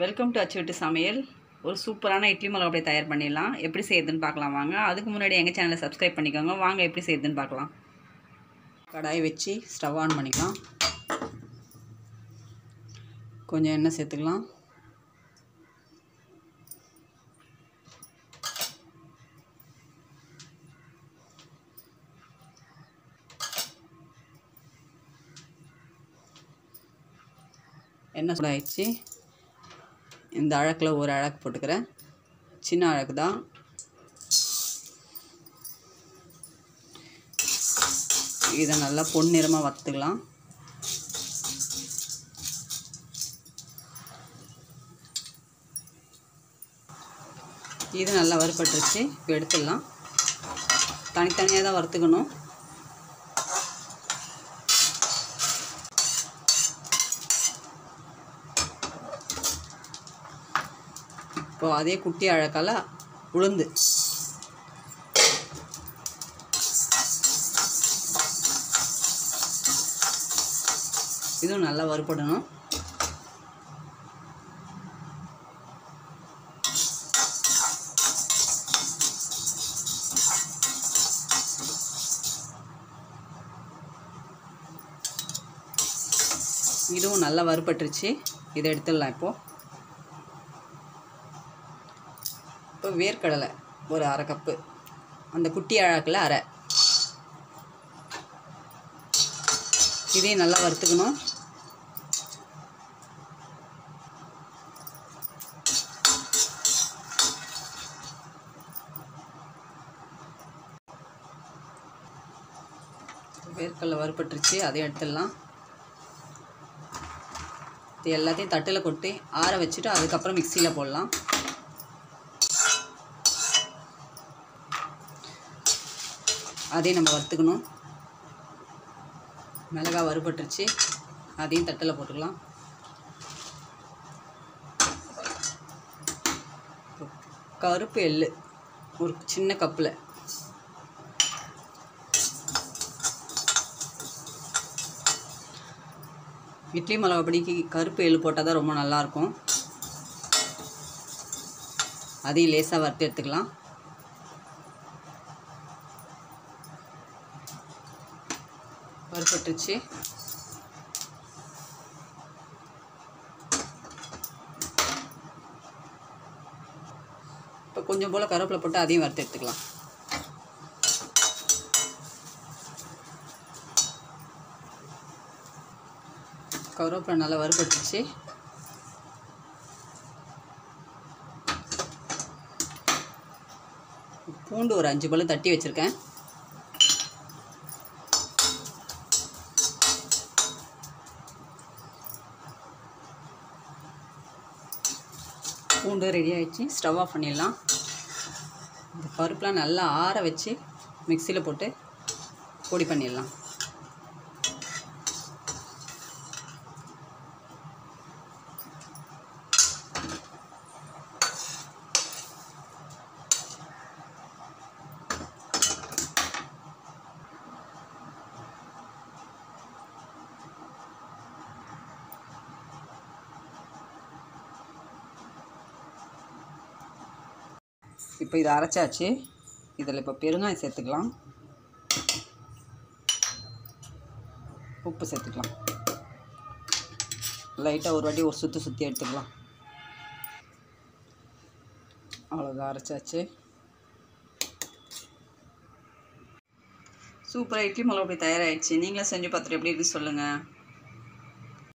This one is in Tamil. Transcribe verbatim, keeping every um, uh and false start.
வெல்கம் டு அச்சுவிட்டு சமையல். ஒரு சூப்பரான இட்லி மிளகா அப்படியே தயார் பண்ணிடலாம். எப்படி செய்யுதுன்னு பார்க்கலாம் வாங்க. அதுக்கு முன்னாடி எங்கள் சேனலை சப்ஸ்கிரைப் பண்ணிக்கோங்க. வாங்க எப்படி செய்யுதுன்னு பார்க்கலாம். கடாய் வச்சு ஸ்டவ் ஆன் பண்ணிக்கலாம். கொஞ்சம் எண்ணெய் சேர்த்துக்கலாம். எண்ணெய் சூடாயிடுச்சு. இந்த அழகில் ஒரு அழகு போட்டுக்கிறேன். சின்ன அழகு தான். இதை நல்லா பொன்னிறமாக வறுத்துக்கலாம். இது நல்லா வறுபட்டுருச்சு. இப்போ எடுத்துடலாம். தனித்தனியாக தான் வறுத்துக்கணும். இப்போ அதே குட்டி அழகால உளுந்து இதுவும் நல்லா வறுபடணும். இதுவும் நல்லா வறுபட்டுருச்சு. இதை எடுத்துடலாம். இப்போது இப்போ வேர்க்கடலை ஒரு அரை கப்பு, அந்த குட்டி அழகில் அரை, இதையும் நல்லா வறுத்துக்கணும். வேர்க்கடலை வறுபட்டுருச்சு. அதையும் எடுத்துடலாம். இது எல்லாத்தையும் தட்டில் கொட்டி ஆற வச்சுட்டு அதுக்கப்புறம் மிக்சியில் போடலாம். அதையும் நம்ம வறுத்துக்கணும். மிளகாய் வறுபட்டுருச்சு. அதையும் தட்டில் போட்டுக்கலாம். கருப்பு எள்ளு ஒரு சின்ன கப்பில், இட்லி மிளகா பொடிக்கு கருப்பு எள்ளு போட்டால் தான் ரொம்ப நல்லாயிருக்கும். அதையும் லேசாக வறுத்து எடுத்துக்கலாம். வறுபட்டுருச்சு. இப்போ கொஞ்சம் போல் கருவேப்பிலை போட்டு அதையும் வறுத்து எடுத்துக்கலாம். கருவேப்பிலை நல்லா வறுபட்டுருச்சு. பூண்டு ஒரு அஞ்சு பல் தட்டி வச்சுருக்கேன். பூண்டு ரெடி ஆகிடுச்சு. ஸ்டவ் ஆஃப் பண்ணிடலாம். இந்த பருப்புலாம் நல்லா ஆற வச்சு மிக்சியில் போட்டு பொடி பண்ணிடலாம். இப்போ இதை அரைச்சாச்சு. இதில் இப்போ பெருங்காயம் சேர்த்துக்கலாம். உப்பு சேர்த்துக்கலாம். லைட்டாக ஒரு வாட்டி ஒரு சுற்றி சுற்றி எடுத்துக்கலாம். அவ்வளோதான், அரைச்சாச்சு. சூப்பராக இட்லி மிளகா அப்படி தயாராகிடுச்சு. நீங்களும் செஞ்சு பார்த்துட்டு எப்படி இருக்குன்னு சொல்லுங்கள்.